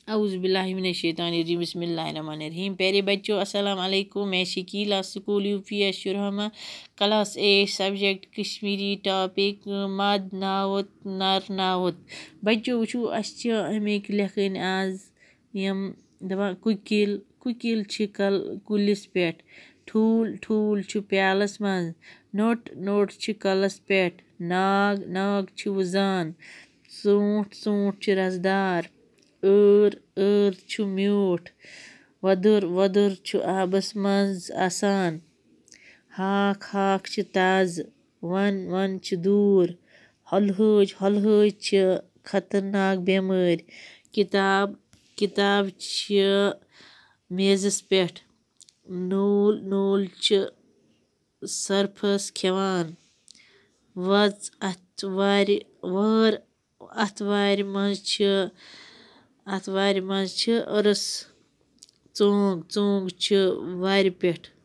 औज़ुबिल्लाहिमिनश्शैतानिर्रजीम बिस्मिल्लाहिर्रहमानिर्रहीम। प्यारे बच्चों अस्सलाम वालेकुम। मैं Shakeela school UP Shurhama class 8 subject Kashmiri topic मद नावत नर नावत। बच्चों वुचू अस अमिक लेखन आज यम दपान कुकिल कुलिस पे, ठूल प्यालस मज, नोट कलस पे, नाग वजान, ऊंट रसदार, ër म्यूठ, वदुर आबस मज आसान, हाक ताज़, वन दूर, हलहज खतरनाक बेमार, किताब मेज़स पे, नूल सरफस खेवान, वज अथ वार मज अरस, चोंग वार पे।